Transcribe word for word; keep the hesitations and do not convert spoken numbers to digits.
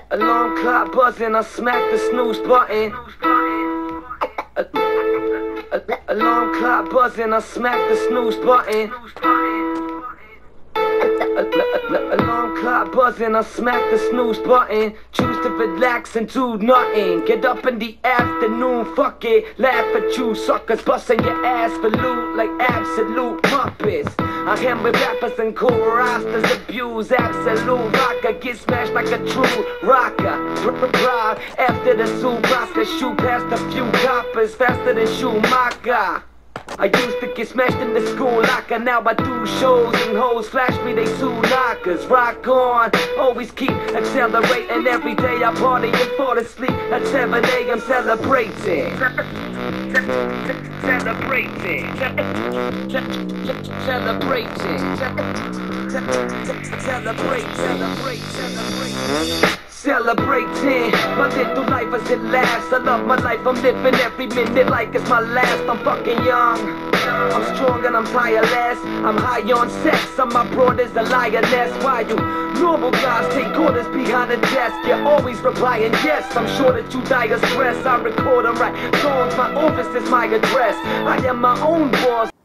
Alarm clock buzzing, I smack the snooze button. Alarm clock buzzing, I smack the snooze button. Alarm clock buzzing, I smack the snooze button. Choose to relax and do nothing. Get up in the afternoon, fuck it. Laugh at you suckers, busting your ass for loot like absolute muppets. I am with rappers and cool rosters, abuse absolute rocker. Get smashed like a true rocker. Ride after the Subasa, shoot past a few coppers faster than Schumacher. I used to get smashed in the school locker. Now I do shows and hoes flash me, they two knockers. Rock on, always keep accelerating. Every day I party and fall asleep at seven A M celebrating. Celebrating. Celebrating. Celebrate, celebrate, celebrate. Celebrating my little life as it lasts. I love my life, I'm living every minute like it's my last. I'm fucking young, I'm strong and I'm tireless. I'm high on sex, and my broad is a lioness. Why you normal guys take orders behind the desk? You're always replying yes. I'm sure that you die of stress. I record and write songs, my office is my address. I am my own boss.